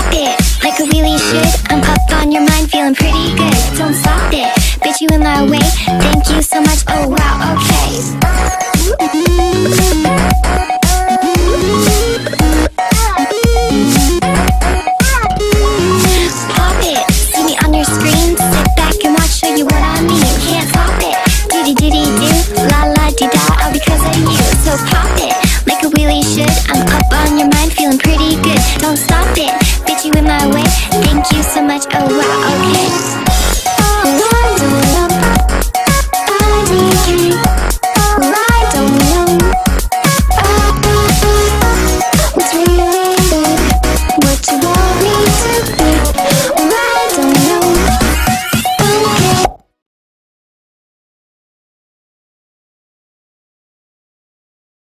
it like I really should. I'm up on your mind, feeling pretty good. Don't stop it, bitch, you in my way. Thank you so much, oh wow, okay. Pop it, see me on your screen. Sit back and watch, show you what I mean. Can't stop it, doo-dee-doo-dee-doo. La-la-dee-da, all because of you. So pop it like I really should. I'm up on your mind, feeling pretty good. Don't stop it, bitch, you in my way. Thank you so much, oh wow, okay.